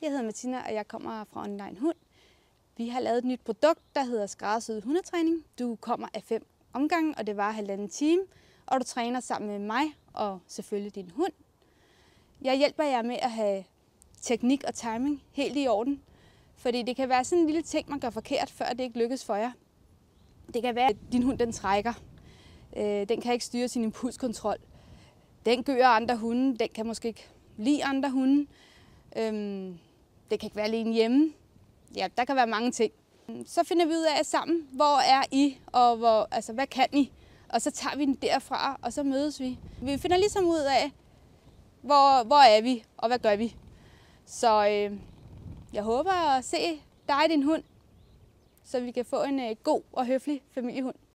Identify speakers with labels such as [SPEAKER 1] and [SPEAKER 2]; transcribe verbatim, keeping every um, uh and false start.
[SPEAKER 1] jeg hedder Martina, og jeg kommer fra Online Hund. Vi har lavet et nyt produkt, der hedder skræddersyet hundetræning. Du kommer af fem omgange, og det varer halvanden time, og du træner sammen med mig og selvfølgelig din hund. Jeg hjælper jer med at have teknik og timing helt i orden, fordi det kan være sådan en lille ting, man gør forkert, før det ikke lykkes for jer. Det kan være, at din hund den trækker. Den kan ikke styre sin impulskontrol. Den gør andre hunde. Den kan måske ikke lide andre hunde. Det kan ikke være alene hjemme. Ja, der kan være mange ting. Så finder vi ud af sammen, hvor er I, og hvor, altså, hvad kan I? Og så tager vi den derfra, og så mødes vi. Vi finder ligesom ud af, hvor, hvor er vi, og hvad gør vi. Så øh, jeg håber at se dig og din hund, så vi kan få en øh, god og høflig familiehund.